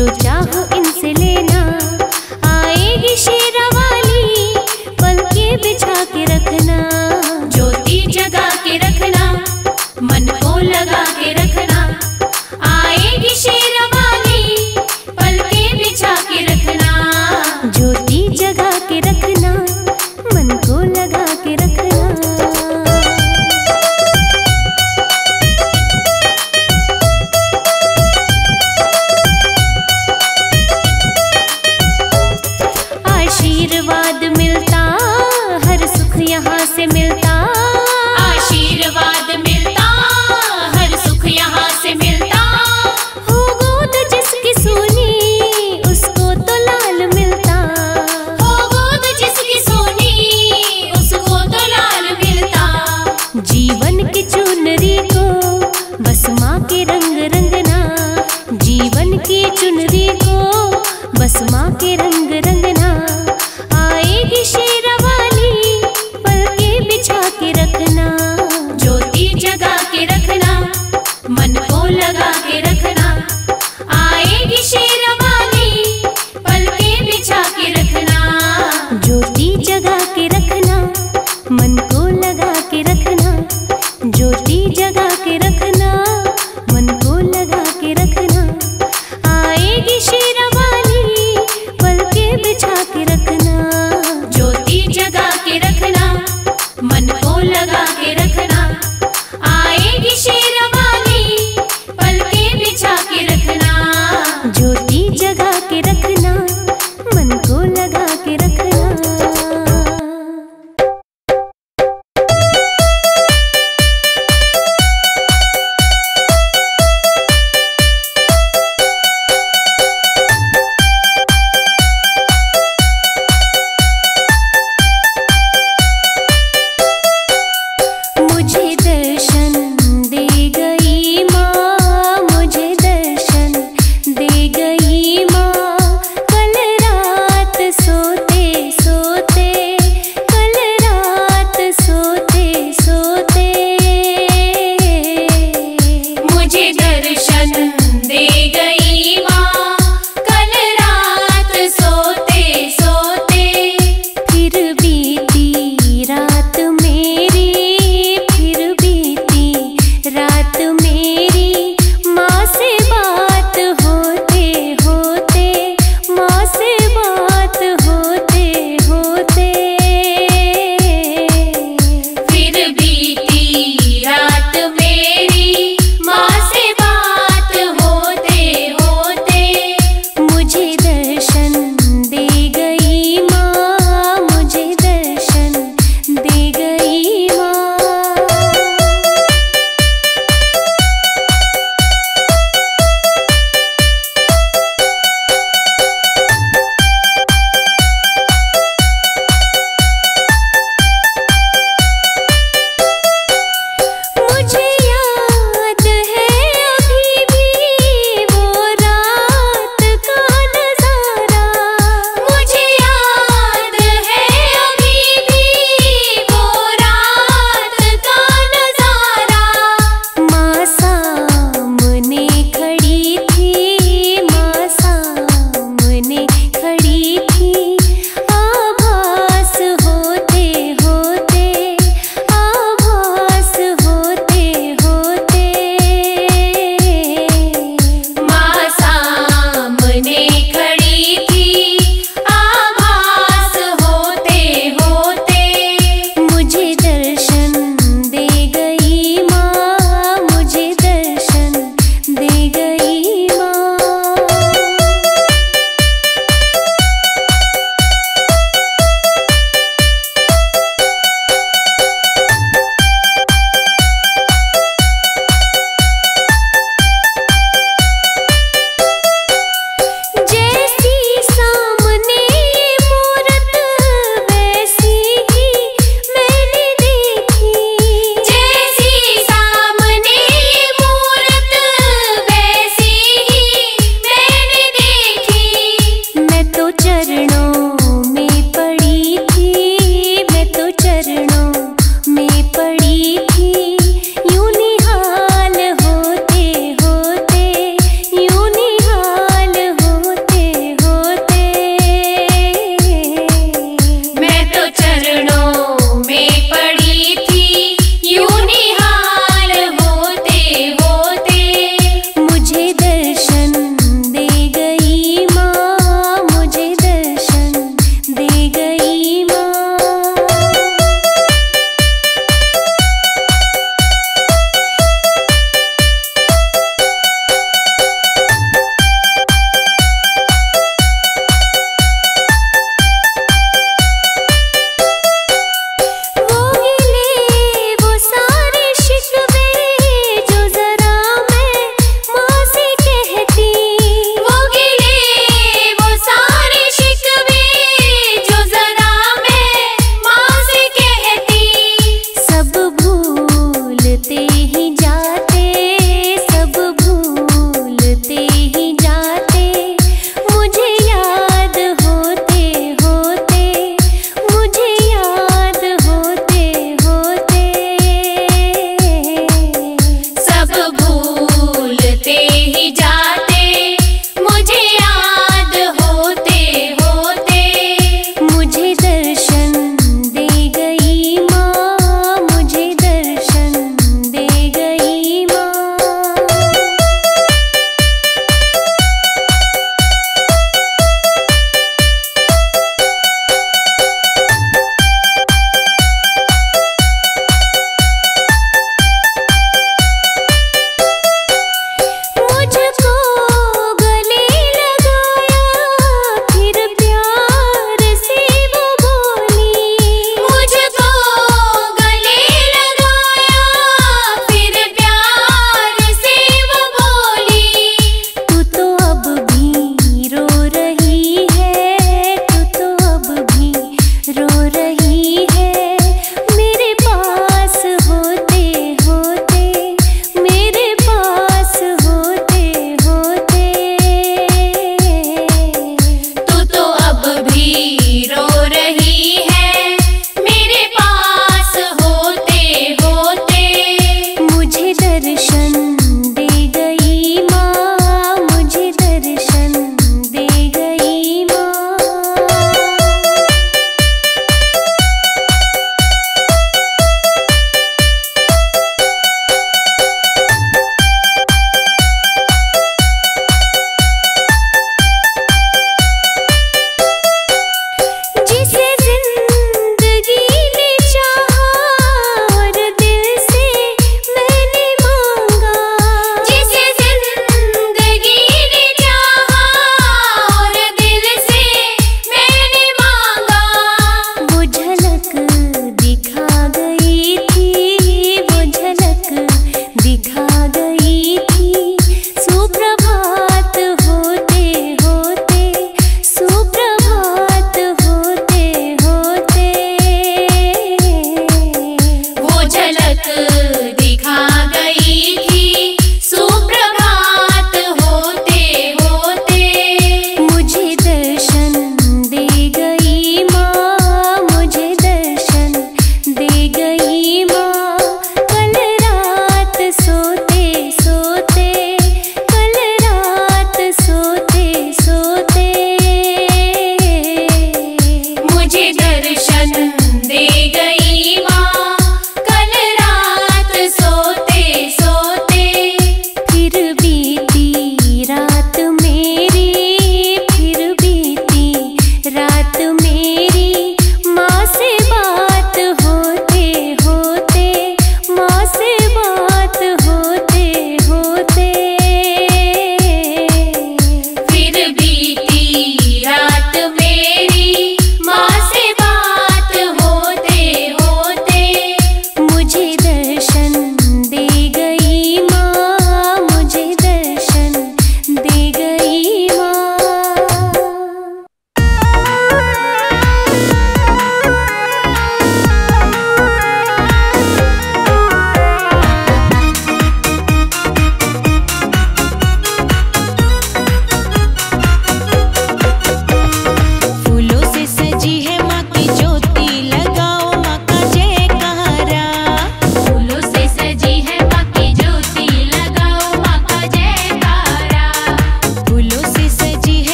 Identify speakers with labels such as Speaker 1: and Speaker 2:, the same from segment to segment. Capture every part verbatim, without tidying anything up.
Speaker 1: जो चाहो इनसे लेना। आएगी शेरावाली पल के बिछा के रखना।
Speaker 2: ज्योति जगा के रखना, मन को लगा के रखना। आएगी शेरावाली पल के बिछा के रखना।
Speaker 1: ज्योति जगा के रखना, मन को लगा के रखना। आशीर्वाद मिलता, हर सुख यहाँ से मिलता।
Speaker 2: आशीर्वाद मिलता, हर सुख यहाँ से मिलता।
Speaker 1: हो गोद जिसकी सोनी, उसको तो लाल मिलता।
Speaker 2: हो गोद जिसकी सोनी, उसको तो लाल मिलता।
Speaker 1: जीवन की चुनरी को बस माँ के रंग रंगना। जीवन की चुनरी को बस माँ के रंग रंगना। आएगी शेरावाली पल के बिछा के रखना।
Speaker 2: ज्योति जगा के रखना, मन को लगा के रखना। आएगी शेरावाली पल के बिछा के रखना।
Speaker 1: ज्योति जगा के रखना, मन को लगा के रखना। ज्योति जगा के रखना, मन को लगा के रखना। आएगी शेरावाली पल के बिछा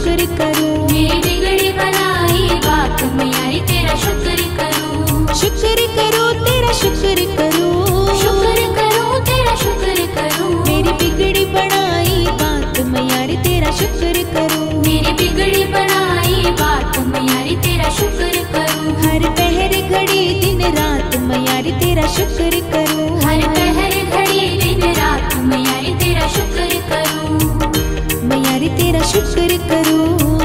Speaker 3: शुक्र करूं।
Speaker 2: मेरी बिगड़ी बनाई बात मैया रे तेरा शुक्र करूं।
Speaker 3: शुक्र करूं तेरा शुक्र करूं।
Speaker 2: शुक्र करूं तेरा शुक्र करूं।
Speaker 3: मेरी बिगड़ी बनाई बात मैया रे तेरा शुक्र करूं।
Speaker 2: मेरी बिगड़ी बनाई बात मैया रे तेरा शुक्र करूं।
Speaker 3: हर पहर घड़ी दिन रात मैया रे तेरा शुक्र करूं।
Speaker 2: हर पहर घड़ी दिन रात मैया रे तेरा शुक्र करूं।
Speaker 3: मैया रे तेरा शुक्र करूं।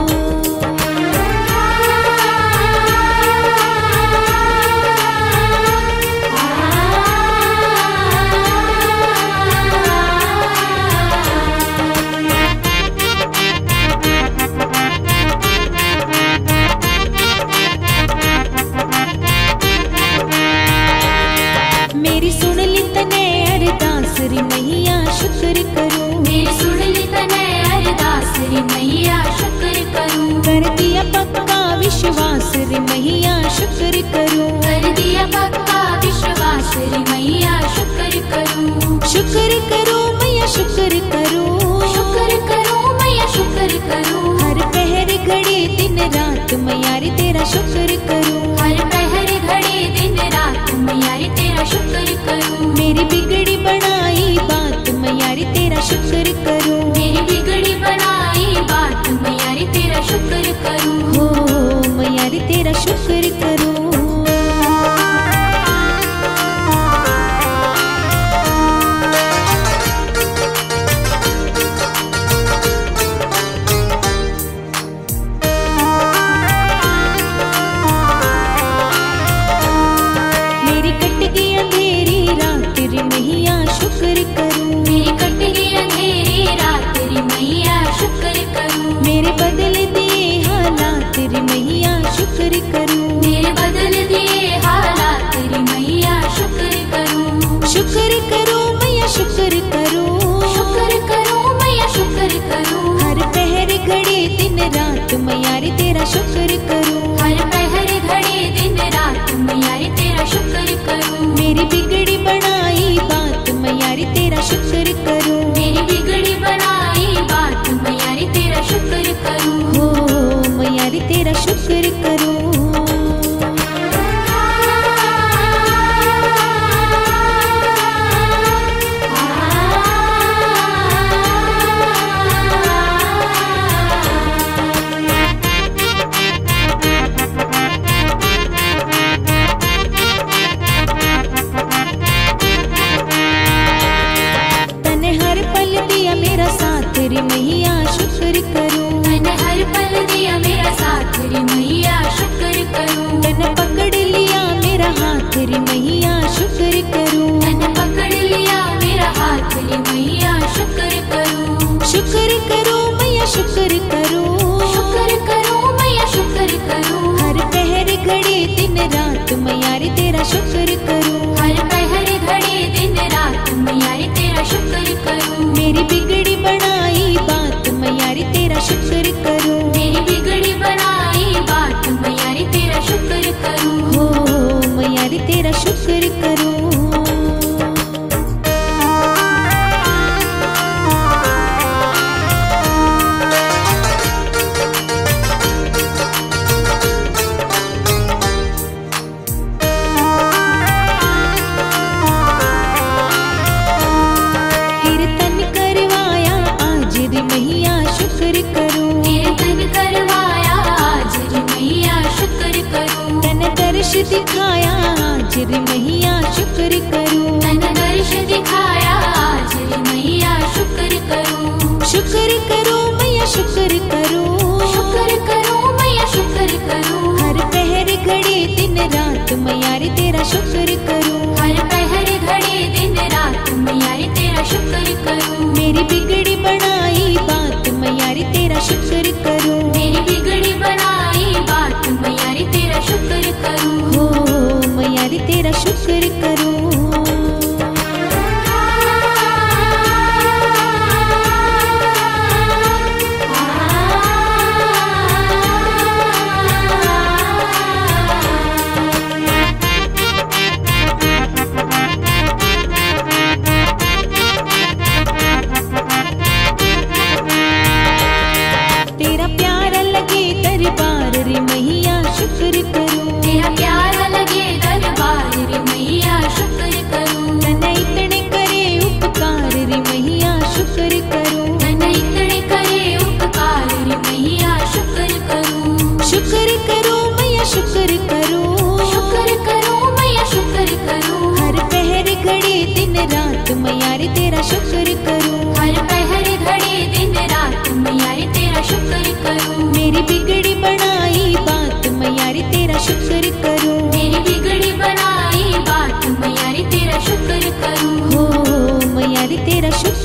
Speaker 3: मेरी सुन ली तने अरदास रे मैया शुक्र करूं।
Speaker 2: मेरी सुन ली तने अरदास रे मैया शुक्र करूं।
Speaker 3: कर दिया पक्का विश्वास रे मैया शुक्र करूं।
Speaker 2: कर दिया पक्का विश्वास रे मैया शुक्र करूं।
Speaker 3: शुक्र करूं मैया शुक्र करूं।
Speaker 2: शुक्र करूं मैया शुक्र करूं।
Speaker 3: हर पहर घड़ी दिन रात मैया रे तेरा शुक्र करूं।
Speaker 2: हर पहर घड़ी दिन रात मैया रे तेरा शुक्र करूं।
Speaker 3: मेरी बिगड़ी बनाई बात मैया रे तेरा शुक्र करूं।
Speaker 2: मेरी बिगड़ी बनाई बात मैया रे तेरा शुक्र करूं।
Speaker 3: हो मैया रे तेरा शुक्र करूं। मेरी कट गई अंधेरी रात रे मैया शुक्र करूं।
Speaker 2: मेरी कट गई अंधेरी रात रे मैया शुक्र करूं।
Speaker 3: मेरे बदल दिए हालात रे मैया शुक्र करूं।
Speaker 2: मेरे बदल दिए हालात रे मैया शुक्र करूं।
Speaker 3: शुक्र करूं मैया शुक्र करूं।
Speaker 2: शुक्र करूं मैया शुक्र करूं।
Speaker 3: हर पहर घड़ी दिन रात मैया रे तेरा शुक्र करूं।
Speaker 2: हर पहर घड़ी दिन रात मैया रे तेरा शुक्र करूं।
Speaker 3: मेरी बिगड़ी बनाई बात मैया रे तेरा शुक्र करूं।
Speaker 2: मेरी बिगड़ी बनाई बात मैया रे तेरा शुक्र करूं।
Speaker 3: हो मैया रे तेरा शुक्र करूं। तने हर पल दिया मेरा साथ रे मैया शुक्र करूं।
Speaker 2: मैंने हर पल दिया मेरा साथ रे मैया शुक्र करूं।
Speaker 3: तने पकड़ लिया मेरा हाथ रे मैया शुक्र करूं।
Speaker 2: मैंने पकड़ लिया मेरा हाथ रे मैया शुक्र करूं।
Speaker 3: शुक्र करूं मैया शुक्र करूं।
Speaker 2: शुक्र करूं मैया शुक्र करूं।
Speaker 3: हर पहर घड़ी दिन रात मैया रे तेरा शुक्र करूं।
Speaker 2: हर पहर घड़ी दिन रात मैया रे तेरा शुक्र करूं।
Speaker 3: मेरी बिगड़ी बनाई बात मैया रे तेरा शुक्र करूं।
Speaker 2: मेरी बिगड़ी बनाई बात मैया रे तेरा शुक्र करूं।
Speaker 3: हो मैया रे तेरा शुक्र करूं। कीर्तन करवाया आज रे मैया शुक्र करूं।
Speaker 2: कीर्तन करवाया आज रे मैया शुक्र करूं।
Speaker 3: तन दर्श दिखाया आज रे मैया शुक्र करूं।
Speaker 2: तन दर्श दिखाया आज रे मैया शुक्र करूं।
Speaker 3: शुक्र करूं मैया शुक्र करूं।
Speaker 2: शुक्र करूं मैया शुक्र करूं।
Speaker 3: हर पहर घड़ी दिन रात मैया रे तेरा शुक्र करूं।
Speaker 2: हर पहर घड़ी दिन रात मैया रे तेरा शुक्र करूं।
Speaker 3: मेरी बिगड़ी बनाई बात मैया रे तेरा शुक्र करूं।
Speaker 2: मेरी बिगड़ी बनाई बात मैया रे तेरा शुक्र करूं।
Speaker 3: हो मैया रे तेरा शुक्र करूं। शुक्र करूं मैया शुक्र करूं,
Speaker 2: शुक्र करूं मैया शुक्र करूं,
Speaker 3: हर पहर घड़ी दिन रात मैया रे तेरा शुक्र करूं,
Speaker 2: हर पहर घड़ी दिन रात मैया रे तेरा शुक्र करूं,
Speaker 3: मेरी बिगड़ी बनाई बात मैया रे तेरा शुक्र करूं,
Speaker 2: मेरी बिगड़ी बनाई बात मैया रे तेरा शुक्र करूं,
Speaker 3: हो मैया रे तेरा शुक्र